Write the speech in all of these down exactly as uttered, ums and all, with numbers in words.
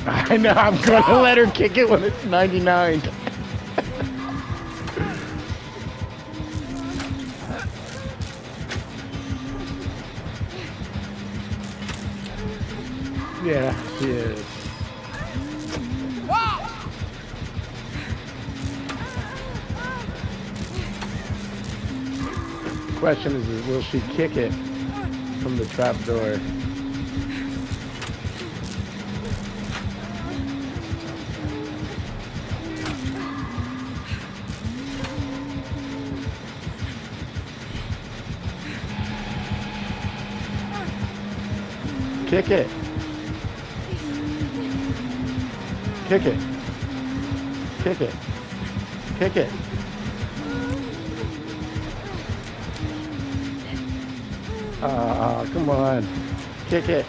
I know, I'm gonna let her kick it when it's ninety-nine. Yeah, she is. Question is, is, will she kick it from the trap door? Kick it. Kick it. Kick it. Kick it. Ah, uh, come on. Kick it.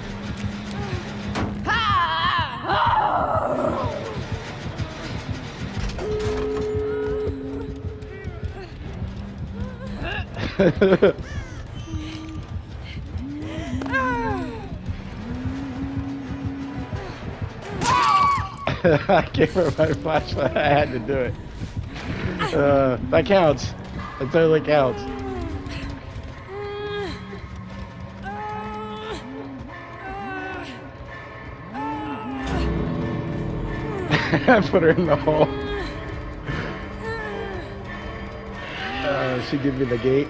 I gave her my flashlight. I had to do it. Uh, that counts. That totally counts. I put her in the hole. Uh, she give me the gate.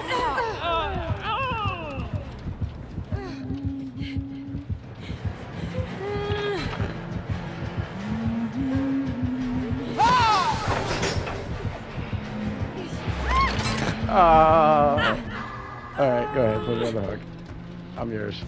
Uh, all right, go ahead, put it on the hook. I'm yours.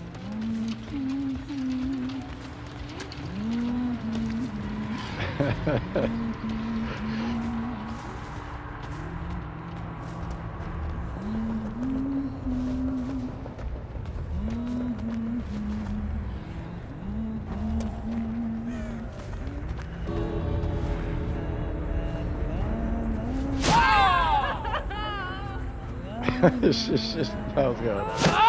It's just, just, that was good.